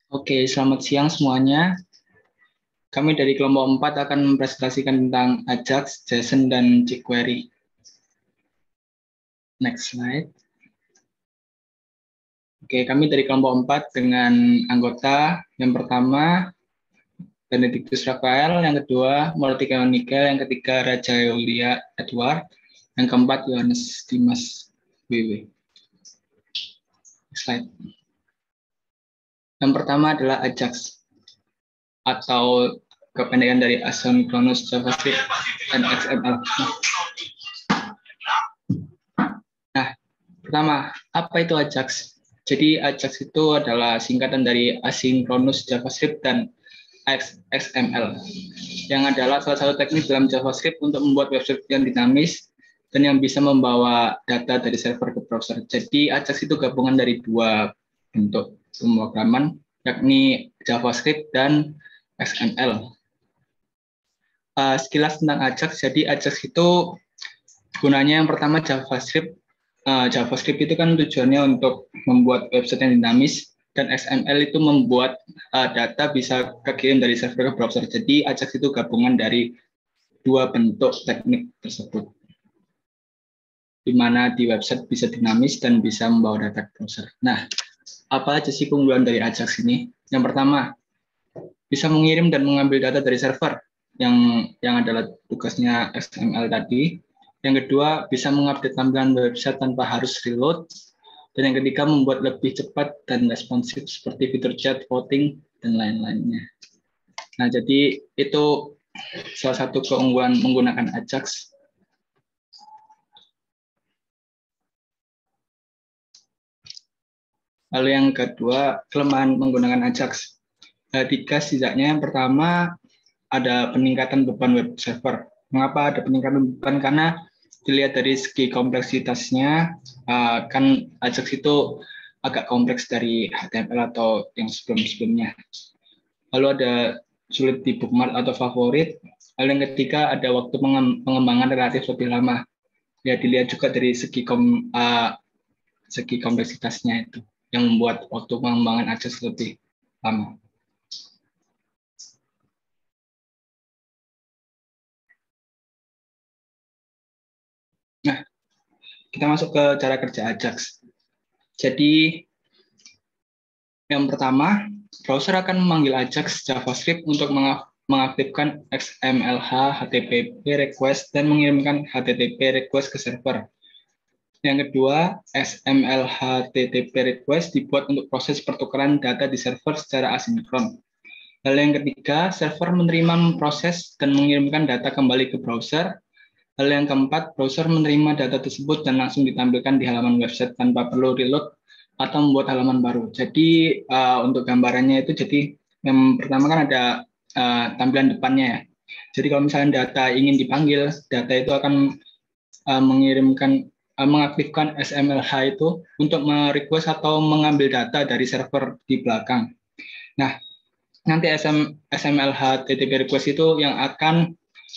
Oke, selamat siang semuanya. Kami dari kelompok 4 akan mempresentasikan tentang Ajax, JSON, dan jQuery. Next slide. Oke, kami dari kelompok 4 dengan anggota yang pertama Benedictus Raphael, yang kedua Mortika Nikel, yang ketiga Raja Yulia Edward, yang keempat Yohanes Dimas WW. Next slide. Yang pertama adalah Ajax atau kependekan dari Asynchronous JavaScript dan XML. Nah, pertama, apa itu Ajax? Jadi Ajax itu adalah singkatan dari Asynchronous JavaScript dan XML, yang adalah salah satu teknik dalam JavaScript untuk membuat website yang dinamis dan yang bisa membawa data dari server ke browser. Jadi Ajax itu gabungan dari dua bentuk pemrograman, yakni JavaScript dan XML. Sekilas tentang Ajax, jadi Ajax itu gunanya yang pertama JavaScript. JavaScript itu kan tujuannya untuk membuat website yang dinamis, dan XML itu membuat data bisa kekirim dari server ke browser. Jadi Ajax itu gabungan dari dua bentuk teknik tersebut, di mana di website bisa dinamis dan bisa membawa data ke browser. Nah, apa aja sih keunggulan dari Ajax ini? Yang pertama, bisa mengirim dan mengambil data dari server, yang adalah tugasnya XML tadi. Yang kedua, bisa mengupdate tampilan website tanpa harus reload. Dan yang ketiga, membuat lebih cepat dan responsif seperti fitur chat, voting, dan lain-lainnya. Nah, jadi itu salah satu keunggulan menggunakan Ajax. Lalu yang kedua, kelemahan menggunakan Ajax. Tiga setidaknya. Yang pertama, ada peningkatan beban web server. Mengapa ada peningkatan beban? Karena dilihat dari segi kompleksitasnya, kan Ajax itu agak kompleks dari HTML atau yang sebelum-sebelumnya. Lalu ada sulit di bookmark atau favorit. Lalu yang ketiga, ada waktu pengembangan relatif lebih lama. Ya, dilihat juga dari segi kompleksitasnya itu, yang membuat waktu pengembangan Ajax lebih lama. Nah, kita masuk ke cara kerja Ajax. Jadi, yang pertama, browser akan memanggil Ajax JavaScript untuk mengaktifkan XMLH HTTP request dan mengirimkan HTTP request ke server. Yang kedua, XML HTTP request dibuat untuk proses pertukaran data di server secara asinkron. Lalu yang ketiga, server menerima, memproses, dan mengirimkan data kembali ke browser. Lalu yang keempat, browser menerima data tersebut dan langsung ditampilkan di halaman website tanpa perlu reload atau membuat halaman baru. Jadi untuk gambarannya itu, jadi yang pertama kan ada tampilan depannya ya. Jadi kalau misalnya data ingin dipanggil, data itu akan mengaktifkan XMLH itu untuk merequest atau mengambil data dari server di belakang. Nah, nanti XMLH HTTP request itu yang akan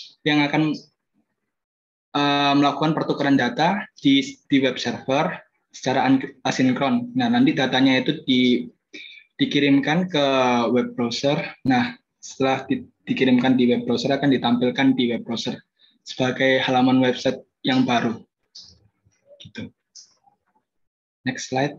melakukan pertukaran data di web server secara asinkron. Nah, nanti datanya itu dikirimkan ke web browser. Nah, setelah dikirimkan di web browser, akan ditampilkan di web browser sebagai halaman website yang baru. Gitu. Next slide.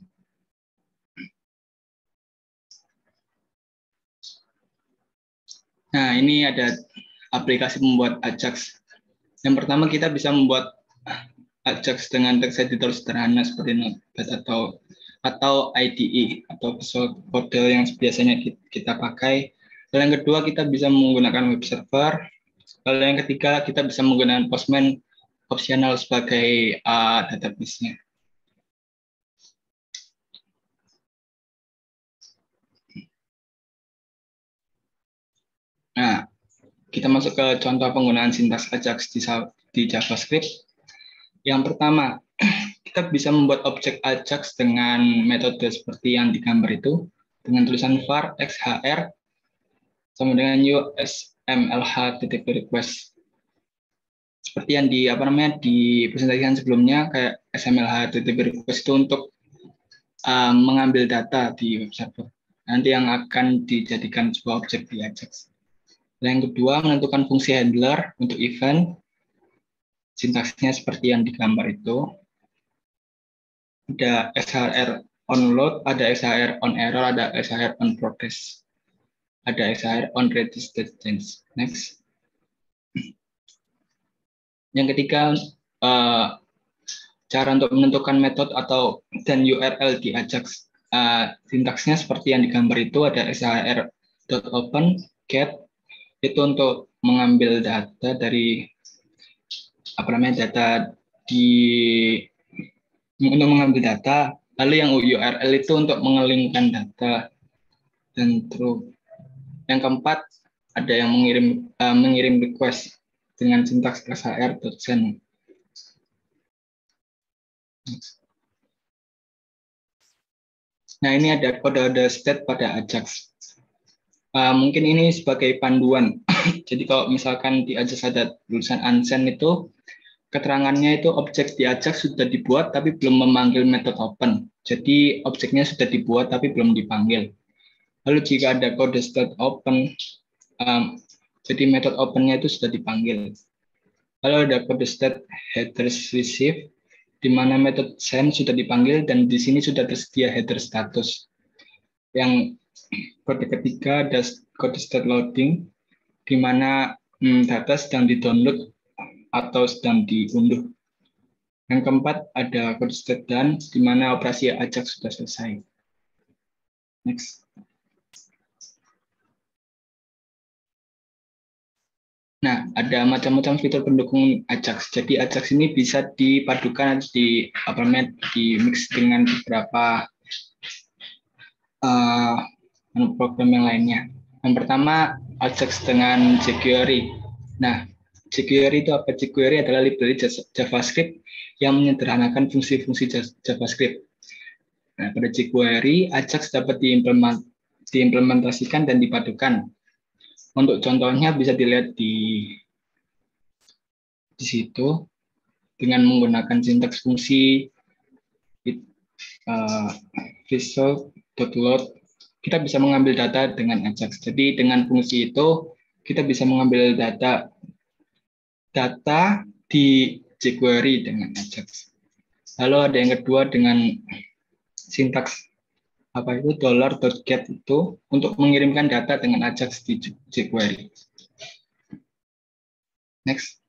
Nah, ini ada aplikasi membuat Ajax. Yang pertama, kita bisa membuat Ajax dengan text editor sederhana seperti Notepad atau IDE atau Visual Code yang biasanya kita pakai. Lalu yang kedua, kita bisa menggunakan web server. Lalu yang ketiga, kita bisa menggunakan Postman opsional sebagai database-nya. Nah, kita masuk ke contoh penggunaan sintaks Ajax di JavaScript. Yang pertama, kita bisa membuat objek Ajax dengan metode seperti yang digambar itu, dengan tulisan var xhr sama dengan USMLH request. Seperti yang dipresentasikan sebelumnya, kayak XMLH request itu untuk mengambil data di web server. nanti yang akan dijadikan sebuah objek di Ajax. Yang kedua, menentukan fungsi handler untuk event. Sintaksnya seperti yang digambar itu. Ada SHR on load, ada SHR on error, ada SHR on progress, ada SHR on registered change. Next. Yang ketiga, cara untuk menentukan metode atau dan URL di Ajax. Sintaksnya seperti yang digambar itu, ada SHR.open, get, itu untuk mengambil data dari data untuk mengambil data, lalu yang URL itu untuk mengelingkan data, dan true. Yang keempat, ada yang mengirim request dengan sintaks SHR.send. Nah, ini ada kode state pada Ajax. Mungkin ini sebagai panduan. Jadi kalau misalkan di Ajax ada tulisan unsend itu, keterangannya itu objek di Ajax sudah dibuat tapi belum memanggil method open. Jadi objeknya sudah dibuat tapi belum dipanggil. Lalu jika ada kode state open, jadi method opennya itu sudah dipanggil. Lalu ada kode state headers receive, di mana method send sudah dipanggil dan di sini sudah tersedia header status. Yang kode ketiga ada kode state loading, di mana data sedang di-download atau sedang diunduh. Yang keempat ada kode state done, di mana operasi Ajax sudah selesai. Next. Nah, ada macam-macam fitur pendukung Ajax. Jadi Ajax ini bisa dipadukan di mix dengan beberapa program yang lainnya. Yang pertama, Ajax dengan jQuery. Nah, jQuery itu apa? jQuery adalah library JavaScript yang menyederhanakan fungsi-fungsi JavaScript. Nah, pada jQuery, Ajax dapat diimplementasikan dan dipadukan. Untuk contohnya bisa dilihat di situ dengan menggunakan sintaks fungsi result.load, kita bisa mengambil data dengan Ajax. Jadi dengan fungsi itu kita bisa mengambil data di jQuery dengan Ajax. Lalu ada yang kedua dengan sintaks $.get itu untuk mengirimkan data dengan Ajax di jQuery. Next.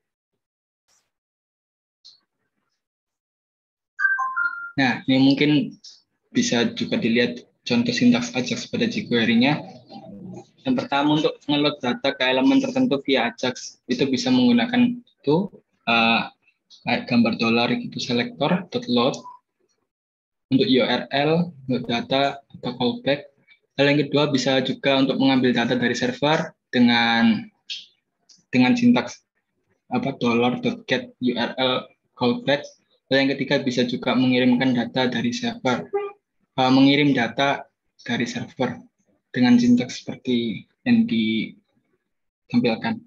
Nah, ini mungkin bisa juga dilihat contoh sintaks Ajax pada jQuery-nya. Yang pertama, untuk nge-load data ke elemen tertentu via Ajax, itu bisa menggunakan itu kayak gambar dolar gitu, selector.load untuk URL, untuk data atau callback. Hal yang kedua bisa juga untuk mengambil data dari server dengan sintaks $.get URL callback. Dan yang ketiga bisa juga mengirimkan data dari server, mengirim data dari server dengan sintaks seperti yang ditampilkan.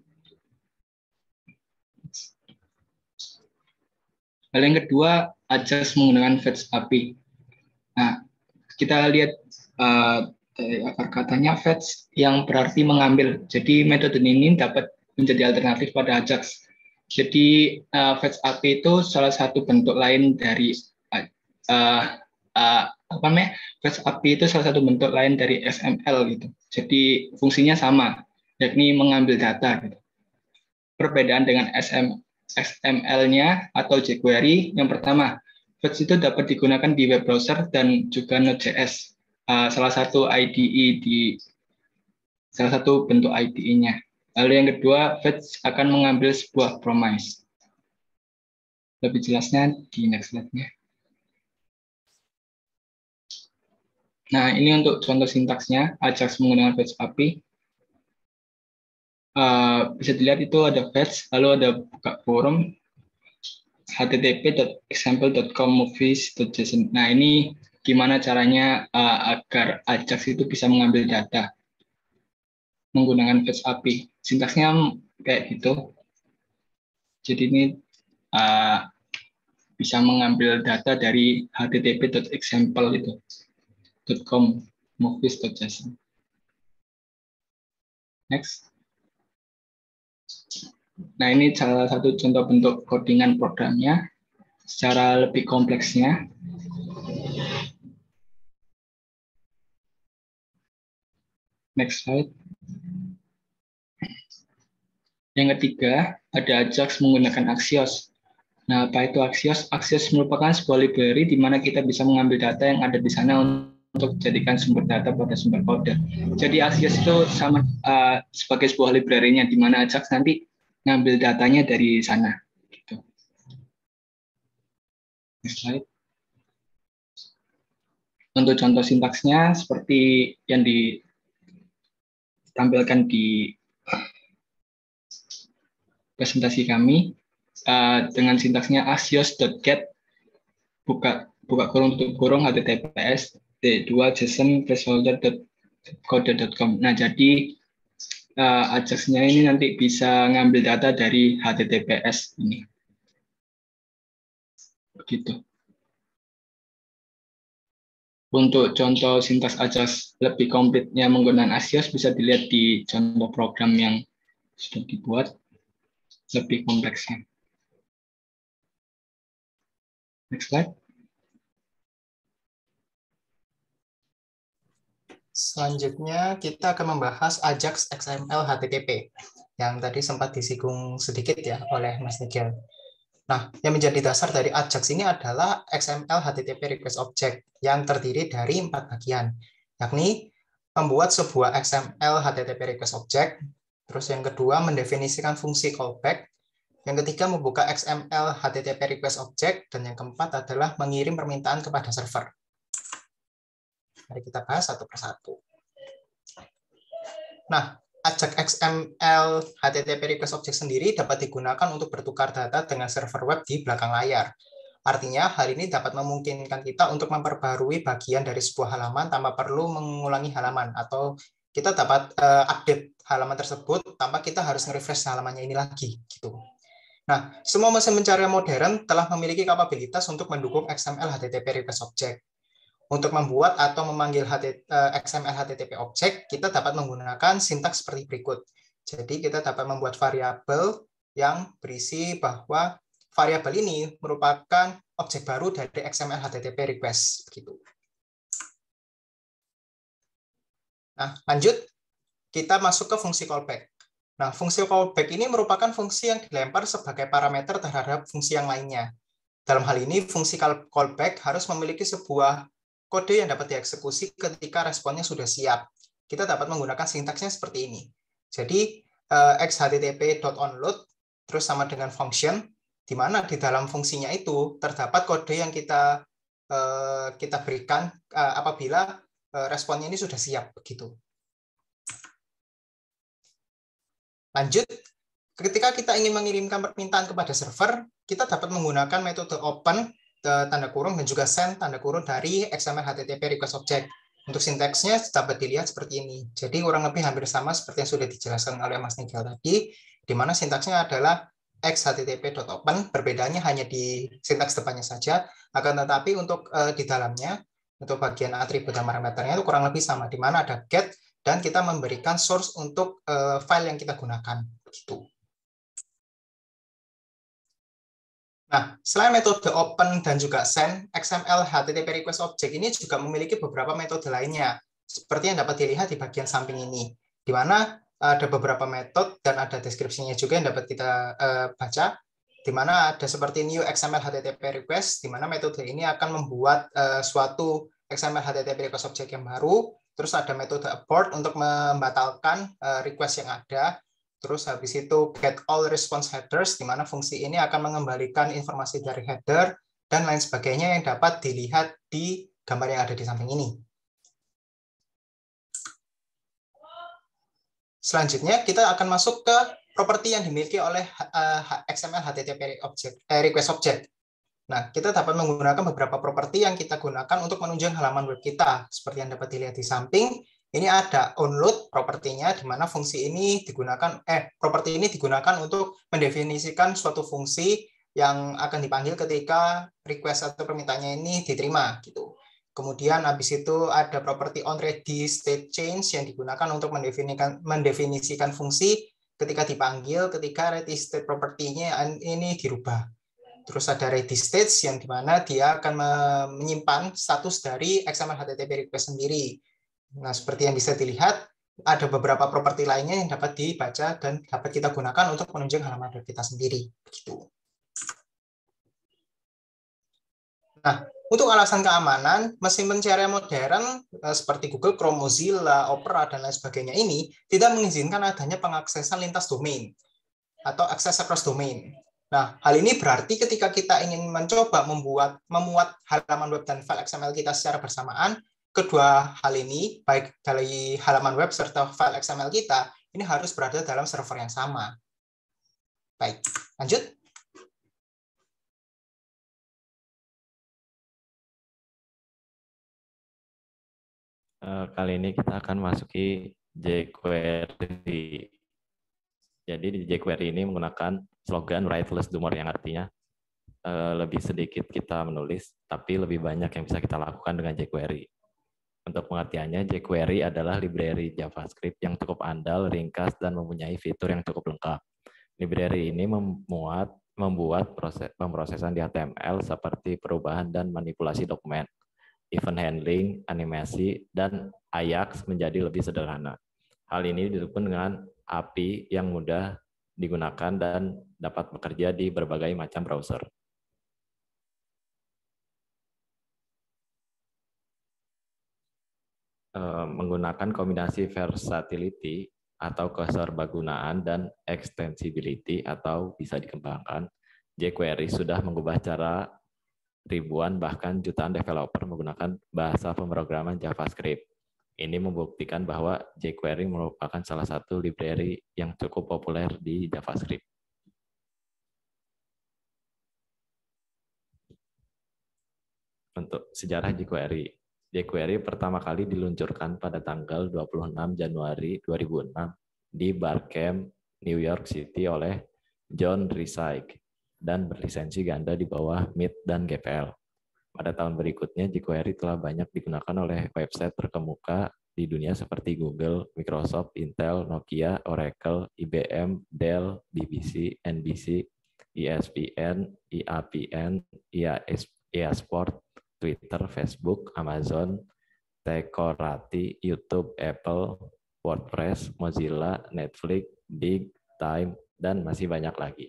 Hal yang kedua, Ajax menggunakan fetch API. Nah, kita lihat akar katanya fetch yang berarti mengambil. Jadi metode ini dapat menjadi alternatif pada Ajax. Jadi fetch API itu salah satu bentuk lain dari fetch API itu salah satu bentuk lain dari XML gitu. Jadi fungsinya sama, yakni mengambil data gitu. Perbedaan dengan XML-nya atau jQuery, yang pertama, fetch itu dapat digunakan di web browser dan juga Node.js, salah satu bentuk IDE-nya. Lalu yang kedua, fetch akan mengambil sebuah promise. Lebih jelasnya di next slide-nya. Nah, ini untuk contoh sintaksnya, Ajax menggunakan fetch API. Bisa dilihat itu ada fetch, lalu ada buka forum, http://example.com/movies.json. Nah, ini gimana caranya agar Ajax itu bisa mengambil data menggunakan fetch API. Sintaksnya kayak gitu. Jadi ini bisa mengambil data dari http://example itu .com. movies.json. Next. Nah, ini salah satu contoh bentuk codingan programnya secara lebih kompleksnya. Next slide. Yang ketiga, ada Ajax menggunakan Axios. Nah, apa itu Axios? Axios merupakan sebuah library di mana kita bisa mengambil data yang ada di sana untuk dijadikan sumber data pada sumber kode. Jadi Axios itu sama sebagai sebuah library-nya di mana Ajax nanti ngambil datanya dari sana. Gitu. Next slide. Untuk contoh sintaksnya seperti yang ditampilkan di presentasi kami, dengan sintaksnya axios.get buka kurung tutup kurung https d2json placeholder.code.com. Nah, jadi Ajax-nya ini nanti bisa ngambil data dari HTTPS ini. Begitu. Untuk contoh sintaks Ajax lebih komplitnya menggunakan Axios bisa dilihat di contoh program yang sudah dibuat lebih kompleksnya. Next slide. Selanjutnya kita akan membahas Ajax XML HTTP yang tadi sempat disinggung sedikit ya oleh Mas Nigel. Nah, yang menjadi dasar dari Ajax ini adalah XML HTTP request object yang terdiri dari 4 bagian, yakni membuat sebuah XML HTTP request object, terus yang kedua mendefinisikan fungsi callback, yang ketiga membuka XML HTTP request object, dan yang keempat adalah mengirim permintaan kepada server. Mari kita bahas satu persatu. Nah, Ajax XML HTTP request object sendiri dapat digunakan untuk bertukar data dengan server web di belakang layar. Artinya, hal ini dapat memungkinkan kita untuk memperbarui bagian dari sebuah halaman tanpa perlu mengulangi halaman, atau kita dapat update halaman tersebut tanpa kita harus nge-refresh halamannya ini lagi. Gitu. Nah, semua mesin pencarian modern telah memiliki kapabilitas untuk mendukung XML HTTP request object. Untuk membuat atau memanggil XML HTTP object, kita dapat menggunakan sintaks seperti berikut. Jadi kita dapat membuat variabel yang berisi bahwa variabel ini merupakan objek baru dari XML HTTP request. Begitu. Nah, lanjut, kita masuk ke fungsi callback. Nah, fungsi callback ini merupakan fungsi yang dilempar sebagai parameter terhadap fungsi yang lainnya. Dalam hal ini, fungsi callback harus memiliki sebuah kode yang dapat dieksekusi ketika responnya sudah siap. Kita dapat menggunakan sintaksnya seperti ini. Jadi, xhtp.onload terus sama dengan function, di mana di dalam fungsinya itu terdapat kode yang kita berikan apabila responnya ini sudah siap. Begitu. Lanjut, ketika kita ingin mengirimkan permintaan kepada server, kita dapat menggunakan metode open tanda kurung dan juga send tanda kurung dari XML HTTP request object. Untuk sintaksnya dapat dilihat seperti ini. Jadi kurang lebih hampir sama seperti yang sudah dijelaskan oleh Mas Nigel tadi, di mana sintaksnya adalah xhtp.open, perbedaannya hanya di sintaks depannya saja, akan tetapi untuk di dalamnya, untuk bagian atribut dan parameternya itu kurang lebih sama, di mana ada get dan kita memberikan source untuk file yang kita gunakan. Gitu. Nah, selain metode open dan juga send, XML HTTP request object ini juga memiliki beberapa metode lainnya, seperti yang dapat dilihat di bagian samping ini, di mana ada beberapa metode dan ada deskripsinya juga yang dapat kita baca, di mana ada seperti new XML HTTP request, di mana metode ini akan membuat suatu XML HTTP request object yang baru, terus ada metode abort untuk membatalkan request yang ada. Terus habis itu get all response headers, di mana fungsi ini akan mengembalikan informasi dari header dan lain sebagainya yang dapat dilihat di gambar yang ada di samping ini. Selanjutnya kita akan masuk ke properti yang dimiliki oleh XML HTTP request object. Nah, kita dapat menggunakan beberapa properti yang kita gunakan untuk menunjang halaman web kita. Seperti yang dapat dilihat di samping, ini ada onload propertinya, di mana fungsi ini digunakan, properti ini digunakan untuk mendefinisikan suatu fungsi yang akan dipanggil ketika request atau permintaannya ini diterima. Gitu. Kemudian habis itu ada properti onReady state change yang digunakan untuk mendefinisikan fungsi ketika dipanggil, ketika ready state property-nya ini dirubah. Terus ada ready states yang dimana dia akan menyimpan status dari XML HTTP request sendiri. Nah, seperti yang bisa dilihat, ada beberapa properti lainnya yang dapat dibaca dan dapat kita gunakan untuk menunjang halaman web kita sendiri. Begitu. Nah, untuk alasan keamanan, mesin pencarian modern seperti Google Chrome, Mozilla, Opera, dan lain sebagainya ini tidak mengizinkan adanya pengaksesan lintas domain atau akses across domain. Nah, hal ini berarti ketika kita ingin mencoba memuat halaman web dan file XML kita secara bersamaan, kedua hal ini, baik dari halaman web serta file XML kita, ini harus berada dalam server yang sama. Baik, lanjut. Kali ini kita akan masuki jQuery. Jadi di jQuery ini menggunakan slogan write less do more, yang artinya lebih sedikit kita menulis, tapi lebih banyak yang bisa kita lakukan dengan jQuery. Untuk pengertiannya, jQuery adalah library JavaScript yang cukup andal, ringkas, dan mempunyai fitur yang cukup lengkap. Library ini membuat pemrosesan di HTML seperti perubahan dan manipulasi dokumen, event handling, animasi, dan Ajax menjadi lebih sederhana. Hal ini didukung dengan API yang mudah digunakan dan dapat bekerja di berbagai macam browser. Menggunakan kombinasi versatility atau keserbagunaan dan extensibility atau bisa dikembangkan, jQuery sudah mengubah cara ribuan bahkan jutaan developer menggunakan bahasa pemrograman JavaScript. Ini membuktikan bahwa jQuery merupakan salah satu library yang cukup populer di JavaScript. Untuk sejarah jQuery. jQuery pertama kali diluncurkan pada tanggal 26 Januari 2006 di Barcamp, New York City oleh John Risick dan berlisensi ganda di bawah MIT dan GPL. Pada tahun berikutnya, jQuery telah banyak digunakan oleh website terkemuka di dunia seperti Google, Microsoft, Intel, Nokia, Oracle, IBM, Dell, BBC, NBC, ESPN, EAPN, EA Sport, Twitter, Facebook, Amazon, Tekorati, YouTube, Apple, WordPress, Mozilla, Netflix, Big Time, dan masih banyak lagi.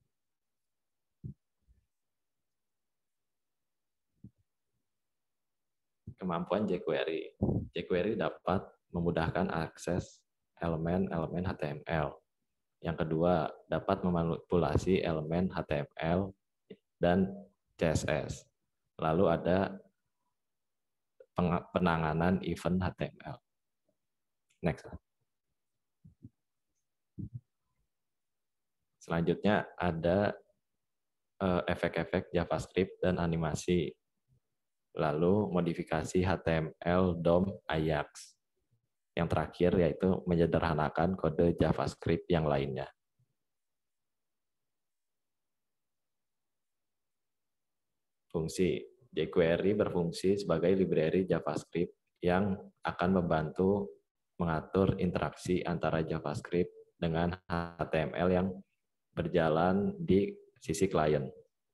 Kemampuan jQuery. jQuery dapat memudahkan akses elemen-elemen HTML. Yang kedua, dapat memanipulasi elemen HTML dan CSS. Lalu ada penanganan event HTML. Next. Selanjutnya ada efek-efek JavaScript dan animasi. Lalu modifikasi HTML, DOM, Ajax. Yang terakhir yaitu menyederhanakan kode JavaScript yang lainnya. Fungsi. jQuery berfungsi sebagai library JavaScript yang akan membantu mengatur interaksi antara JavaScript dengan HTML yang berjalan di sisi klien.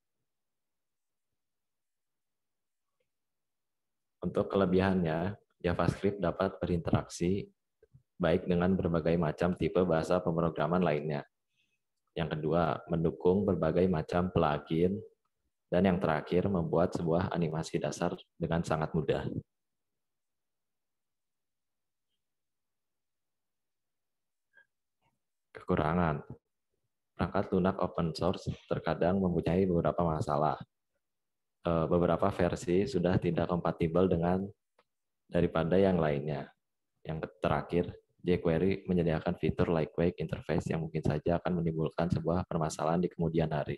Untuk kelebihannya, JavaScript dapat berinteraksi baik dengan berbagai macam tipe bahasa pemrograman lainnya. Yang kedua, mendukung berbagai macam plugin. Dan yang terakhir, membuat sebuah animasi dasar dengan sangat mudah. Kekurangan. Perangkat lunak open source terkadang mempunyai beberapa masalah. Beberapa versi sudah tidak kompatibel dengan daripada yang lainnya. Yang terakhir, jQuery menyediakan fitur lightweight interface yang mungkin saja akan menimbulkan sebuah permasalahan di kemudian hari.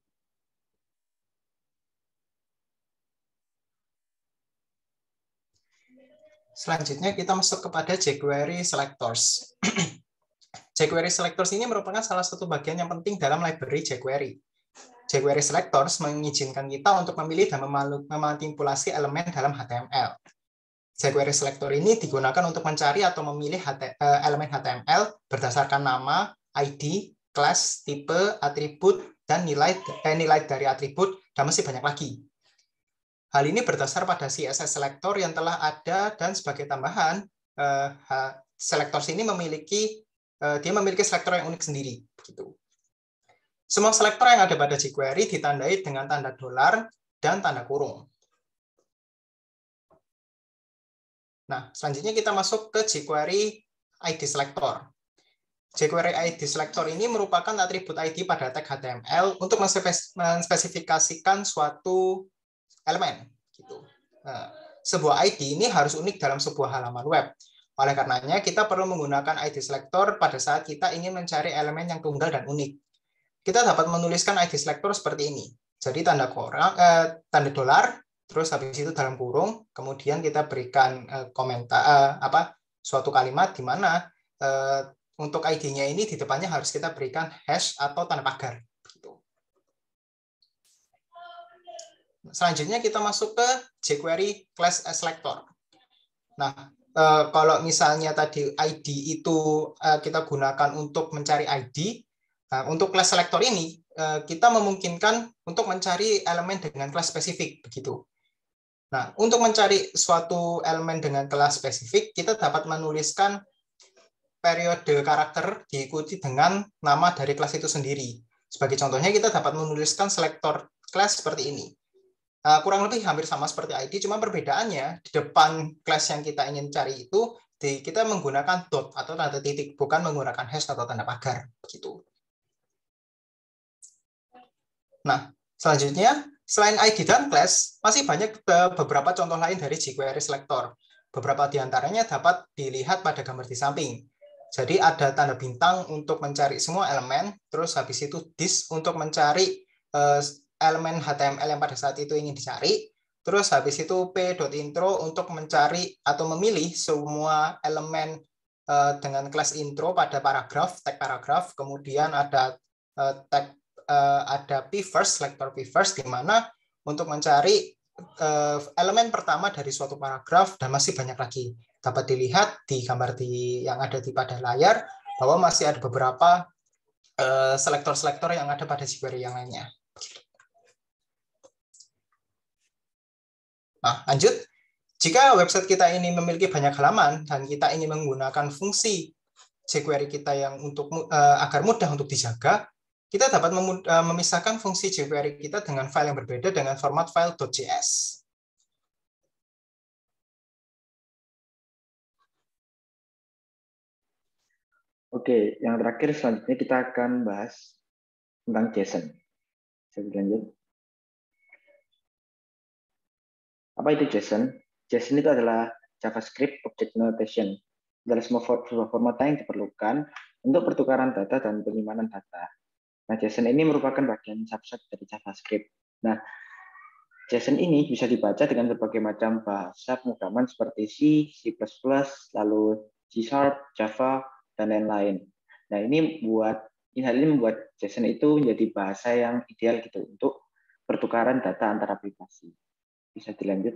Selanjutnya kita masuk kepada jQuery selectors. jQuery selectors ini merupakan salah satu bagian yang penting dalam library jQuery. jQuery selectors mengizinkan kita untuk memilih dan memanipulasi elemen dalam HTML. jQuery selector ini digunakan untuk mencari atau memilih elemen HTML berdasarkan nama, ID, kelas, tipe, atribut, dan nilai dari atribut, dan masih banyak lagi. Hal ini berdasar pada CSS selector yang telah ada, dan sebagai tambahan, selectors ini memiliki selektor yang unik sendiri. Begitu. Semua selektor yang ada pada jQuery ditandai dengan tanda dolar dan tanda kurung. Nah, selanjutnya kita masuk ke jQuery ID selector. jQuery ID selector ini merupakan atribut ID pada tag HTML untuk menspesifikasikan suatu elemen. Gitu. Nah, sebuah ID ini harus unik dalam sebuah halaman web. Oleh karenanya, kita perlu menggunakan ID selector pada saat kita ingin mencari elemen yang tunggal dan unik. Kita dapat menuliskan ID selector seperti ini. Jadi tanda dolar, terus habis itu dalam kurung, kemudian kita berikan komentar suatu kalimat di mana untuk ID-nya ini di depannya harus kita berikan hash atau tanda pagar. Selanjutnya kita masuk ke jQuery class selector. Nah, kalau misalnya tadi ID itu kita gunakan untuk mencari ID, untuk class selector ini kita memungkinkan untuk mencari elemen dengan kelas spesifik, begitu. Nah, untuk mencari suatu elemen dengan kelas spesifik, kita dapat menuliskan periode karakter diikuti dengan nama dari kelas itu sendiri. Sebagai contohnya, kita dapat menuliskan selector class seperti ini. Kurang lebih hampir sama seperti ID, cuma perbedaannya di depan kelas yang kita ingin cari itu kita menggunakan dot atau tanda titik, bukan menggunakan hash atau tanda pagar, begitu. Nah, selanjutnya selain ID dan class, masih banyak beberapa contoh lain dari jQuery selector. Beberapa di antaranya dapat dilihat pada gambar di samping. Jadi ada tanda bintang untuk mencari semua elemen, terus habis itu this untuk mencari elemen HTML yang pada saat itu ingin dicari, terus habis itu p.intro untuk mencari atau memilih semua elemen dengan kelas intro pada paragraf, tag paragraf, kemudian ada tag ada p-first, selector p-first, di mana untuk mencari elemen pertama dari suatu paragraf, dan masih banyak lagi. Dapat dilihat di gambar yang ada pada layar, bahwa masih ada beberapa selektor-selektor yang ada pada jQuery yang lainnya. Nah, lanjut. Jika website kita ini memiliki banyak halaman, dan kita ingin menggunakan fungsi jQuery kita yang agar mudah untuk dijaga, kita dapat memisahkan fungsi jQuery kita dengan file yang berbeda dengan format file .js. Oke, yang terakhir selanjutnya kita akan bahas tentang JSON. Saya lanjut. Apa itu JSON? JSON itu adalah JavaScript Object Notation. Adalah sebuah format yang diperlukan untuk pertukaran data dan penyimpanan data. Nah, JSON ini merupakan bagian subset dari JavaScript. Nah, JSON ini bisa dibaca dengan berbagai macam bahasa pemrograman seperti C, C++, lalu C#, Java, dan lain-lain. Nah, hal ini membuat JSON itu menjadi bahasa yang ideal gitu untuk pertukaran data antar aplikasi. Bisa dilanjut?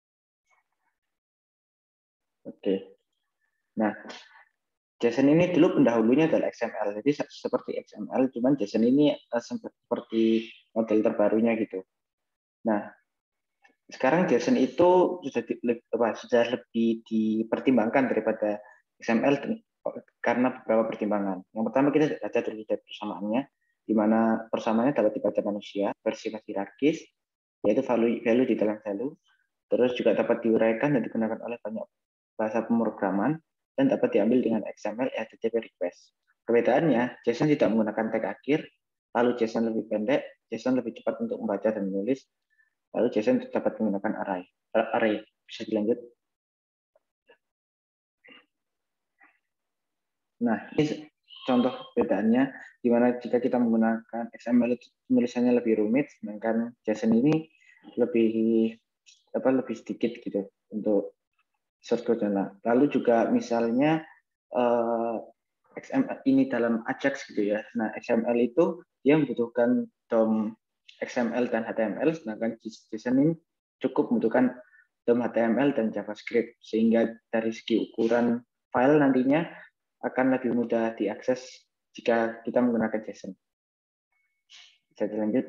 Oke. Nah, JSON ini dulu pendahulunya adalah XML, jadi seperti XML, cuman JSON ini seperti model terbarunya gitu. Nah, sekarang JSON itu sudah lebih dipertimbangkan daripada XML karena beberapa pertimbangan. Yang pertama kita baca dulu dari persamaannya, di mana persamaannya dapat dibaca manusia, bersifat hierarkis, yaitu value di dalam value, terus juga dapat diuraikan dan digunakan oleh banyak bahasa pemrograman, dan dapat diambil dengan XML HTTP request. Perbedaannya, JSON tidak menggunakan tag akhir, lalu JSON lebih pendek, JSON lebih cepat untuk membaca dan menulis, lalu JSON dapat menggunakan array. Bisa dilanjut? Nah, ini contoh perbedaannya, di mana jika kita menggunakan XML tulisannya lebih rumit, sedangkan JSON ini lebih sedikit gitu untuk short code-nya. Lalu juga misalnya XML ini dalam Ajax gitu ya. Nah, XML itu dia membutuhkan DOM XML dan HTML, sedangkan JSON ini cukup membutuhkan DOM HTML dan JavaScript, sehingga dari segi ukuran file nantinya akan lebih mudah diakses jika kita menggunakan JSON. Bisa dilanjut.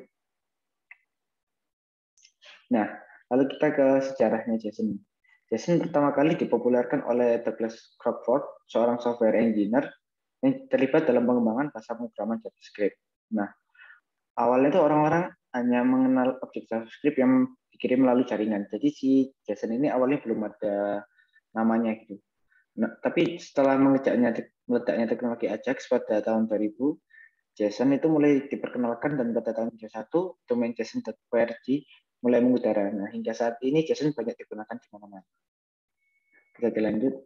Nah, lalu kita ke sejarahnya JSON. JSON pertama kali dipopulerkan oleh Douglas Crockford, seorang software engineer yang terlibat dalam pengembangan bahasa pemrograman JavaScript. Nah, awalnya itu orang-orang hanya mengenal objek JavaScript yang dikirim melalui jaringan. Jadi si JSON ini awalnya belum ada namanya gitu. Nah, tapi setelah meledaknya teknologi Ajax pada tahun 2000, JSON itu mulai diperkenalkan dan pada tahun 2021 domain JSON.org mulai mengudara. Nah, hingga saat ini JSON banyak digunakan di mana-mana. Kita dilanjut.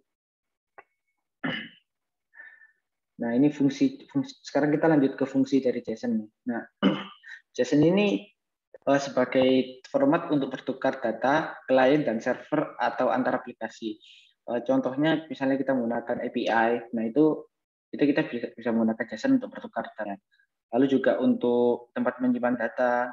Nah, ini fungsi. Sekarang kita lanjut ke fungsi dari JSON. Nah, JSON ini sebagai format untuk bertukar data klien dan server atau antar aplikasi. Contohnya, misalnya kita menggunakan API. Nah, itu kita bisa menggunakan JSON untuk bertukar data. Lalu juga untuk tempat menyimpan data,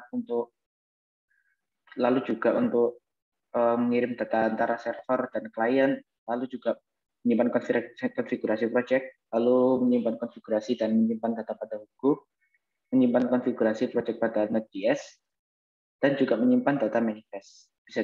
lalu juga untuk mengirim data antara server dan klien, lalu juga menyimpan konfigurasi project, lalu menyimpan konfigurasi dan menyimpan data pada buku, menyimpan konfigurasi project pada Node.js, dan juga menyimpan data manifest. Bisa.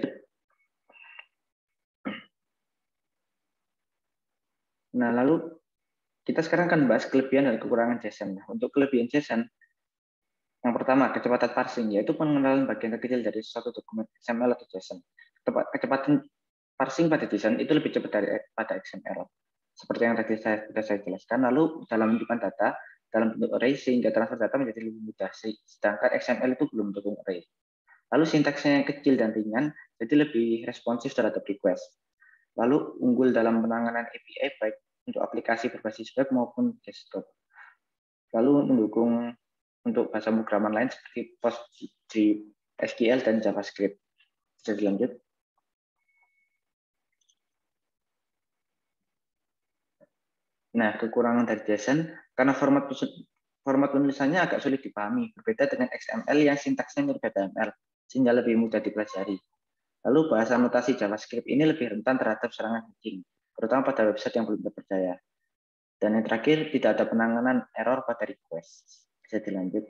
Nah, lalu kita sekarang akan bahas kelebihan dan kekurangan JSON. Nah, untuk kelebihan JSON, yang pertama, kecepatan parsing, yaitu pengenalan bagian terkecil dari suatu dokumen XML atau JSON. Kecepatan parsing pada JSON itu lebih cepat pada XML. Seperti yang tadi sudah saya jelaskan. Lalu dalam menyimpan data dalam bentuk array sehingga transfer data menjadi lebih mudah. Sedangkan XML itu belum mendukung array. Lalu sintaksnya yang kecil dan ringan, jadi lebih responsif terhadap request. Lalu unggul dalam penanganan API baik untuk aplikasi berbasis web maupun desktop. Lalu mendukung untuk bahasa pemrograman lain seperti PostgreSQL dan JavaScript. Bisa dilanjut. Nah, kekurangan dari JSON karena format penulisannya agak sulit dipahami, berbeda dengan XML yang sintaksnya mirip HTML, sehingga lebih mudah dipelajari. Lalu bahasa notasi JavaScript ini lebih rentan terhadap serangan phishing, terutama pada website yang belum terpercaya. Dan yang terakhir, tidak ada penanganan error pada request. Bisa dilanjut.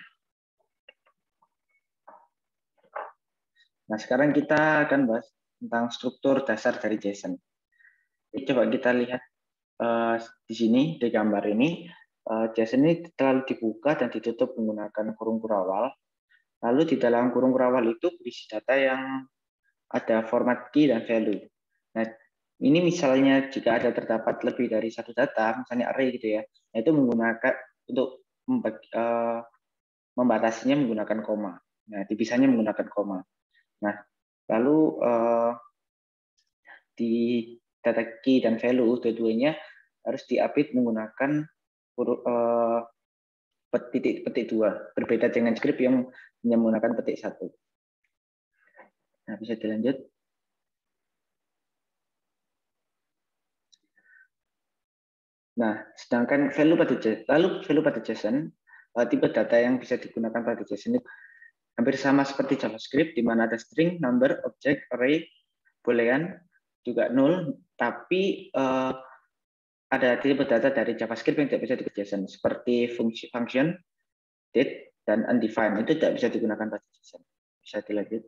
Nah, sekarang kita akan bahas tentang struktur dasar dari JSON. Jadi, coba kita lihat di sini, di gambar ini, JSON ini terlalu dibuka dan ditutup menggunakan kurung kurawal. Lalu di dalam kurung kurawal itu berisi data yang ada format key dan value. Nah, ini misalnya jika ada terdapat lebih dari satu data, misalnya array gitu ya, nah itu menggunakan untuk membatasinya menggunakan koma. Nah, dipisahnya menggunakan koma. Nah, lalu di data key dan value dua-duanya harus diupdate menggunakan petik 2, berbeda dengan script yang menggunakan petik 1. Nah, bisa dilanjut. Nah, sedangkan value pada JSON, tipe data yang bisa digunakan pada JSON itu hampir sama seperti JavaScript, di mana ada string, number, object, array, boolean, juga null, tapi ada tipe data dari JavaScript yang tidak bisa di JSON, seperti function, date, dan undefined. Itu tidak bisa digunakan pada JSON. Bisa dilanjut.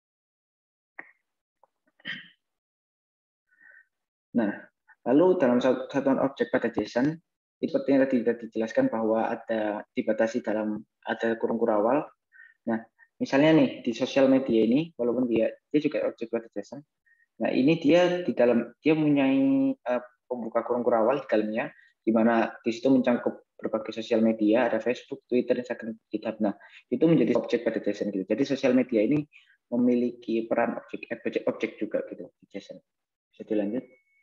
Nah, lalu dalam satuan objek pada JSON, seperti yang tadi dijelaskan bahwa ada dibatasi dalam ada kurung kurawal. Nah, misalnya nih di sosial media ini, walaupun dia juga objek pada JSON. Nah, ini dia mempunyai pembuka kurung kurawal di dalamnya, di mana di situ mencakup berbagai sosial media, ada Facebook, Twitter, Instagram, GitHub. Nah, itu menjadi objek pada JSON gitu. Jadi sosial media ini memiliki peran objek juga gitu di JSON. Bisa dilanjut.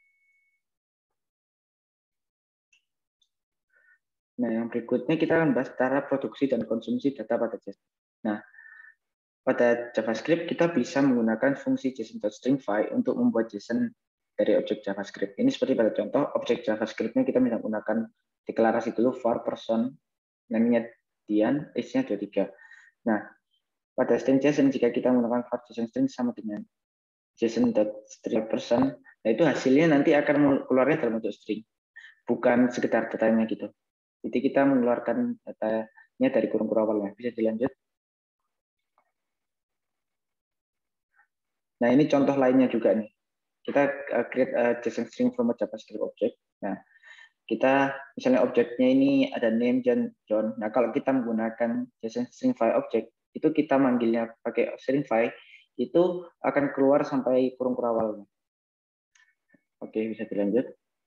Nah, yang berikutnya kita akan bahas cara produksi dan konsumsi data pada JSON. Nah, pada JavaScript kita bisa menggunakan fungsi JSON.stringify untuk membuat JSON dari objek JavaScript. Ini seperti pada contoh, objek JavaScript-nya kita bisa menggunakan deklarasi dulu for person, namanya Dian, age-nya 23. Nah, pada string JSON jika kita menggunakan var JSON string sama dengan JSON.string person, nah itu hasilnya nanti akan keluarnya dalam bentuk string, bukan sekedar datanya gitu. Jadi kita mengeluarkan datanya dari kurung awalnya. Bisa dilanjut. Nah ini contoh lainnya juga nih. Kita create a JSON string from a JavaScript object. Nah kita misalnya objeknya ini ada name dan John. Nah kalau kita menggunakan JSON string file object, itu kita manggilnya pakai string file, itu akan keluar sampai kurung awalnya. Oke, bisa dilanjut.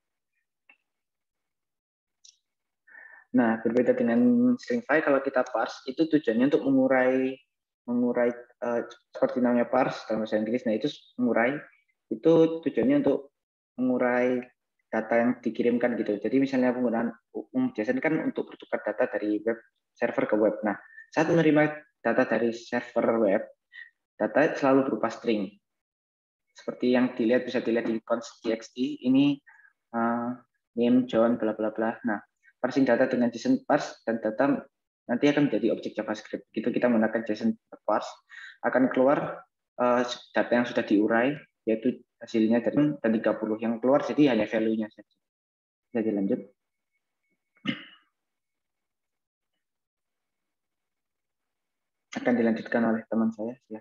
Nah, berbeda dengan string file, kalau kita parse, itu tujuannya untuk mengurai seperti namanya parse dalam bahasa Inggris. Nah, itu mengurai, itu tujuannya untuk mengurai data yang dikirimkan gitu. Jadi misalnya penggunaan JSON kan untuk bertukar data dari web server ke web. Nah, saat menerima data dari server web, data selalu berupa string. Seperti yang bisa dilihat di const.txt, ini name, John, bla bla bla. Nah, parsing data dengan JSON parse dan data nanti akan menjadi objek JavaScript. Begitu kita menggunakan JSON parse, akan keluar data yang sudah diurai, yaitu hasilnya dari dan 30 yang keluar, jadi hanya value-nya saja. Bisa dilanjut. Akan dilanjutkan oleh teman saya. Ya.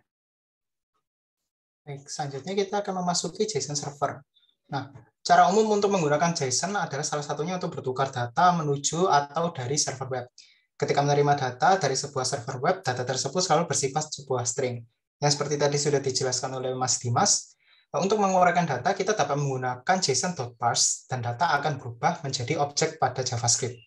Baik, selanjutnya kita akan memasuki JSON server. Nah, cara umum untuk menggunakan JSON adalah salah satunya untuk bertukar data menuju atau dari server web. Ketika menerima data dari sebuah server web, data tersebut selalu bersifat sebuah string. Yang seperti tadi sudah dijelaskan oleh Mas Dimas, untuk menguraikan data, kita dapat menggunakan JSON.parse dan data akan berubah menjadi objek pada JavaScript.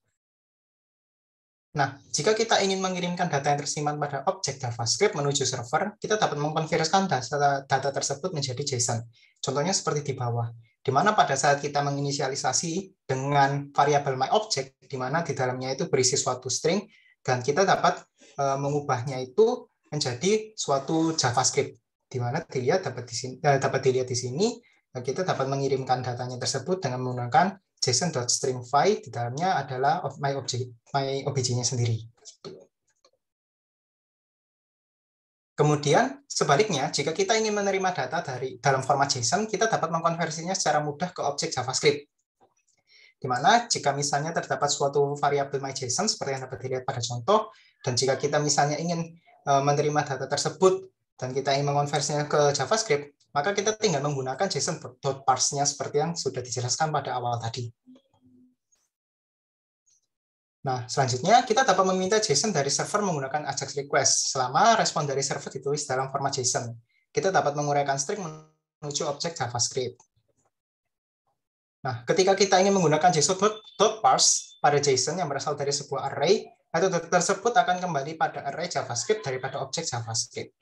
Nah, jika kita ingin mengirimkan data yang tersimpan pada objek JavaScript menuju server, kita dapat mengkonversikan data tersebut menjadi JSON. Contohnya seperti di bawah, di mana pada saat kita menginisialisasi dengan variabel myObject, di mana di dalamnya itu berisi suatu string, dan kita dapat mengubahnya itu menjadi suatu JavaScript, di mana dapat dilihat di sini, kita dapat mengirimkan datanya tersebut dengan menggunakan JSON.stringFile, di dalamnya adalah myObj-nya sendiri. Kemudian sebaliknya, jika kita ingin menerima data dalam format JSON, kita dapat mengkonversinya secara mudah ke objek JavaScript. Di mana jika misalnya terdapat suatu variabel myJSON seperti yang dapat dilihat pada contoh, dan jika kita misalnya ingin menerima data tersebut dan kita ingin mengonversinya ke JavaScript, maka kita tinggal menggunakan JSON.parse-nya seperti yang sudah dijelaskan pada awal tadi. Nah, selanjutnya kita dapat meminta JSON dari server menggunakan AJAX request selama respon dari server ditulis dalam format JSON. Kita dapat menguraikan string menuju objek JavaScript. Nah, ketika kita ingin menggunakan JSON.parse pada JSON yang berasal dari sebuah array, data tersebut akan kembali pada array JavaScript daripada objek JavaScript.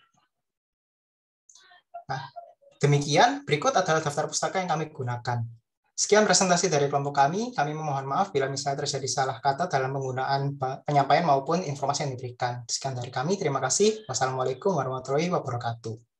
Nah, demikian, berikut adalah daftar pustaka yang kami gunakan. Sekian presentasi dari kelompok kami memohon maaf bila misalnya terjadi salah kata dalam penggunaan penyampaian maupun informasi yang diberikan. Sekian dari kami, terima kasih. Wassalamualaikum warahmatullahi wabarakatuh.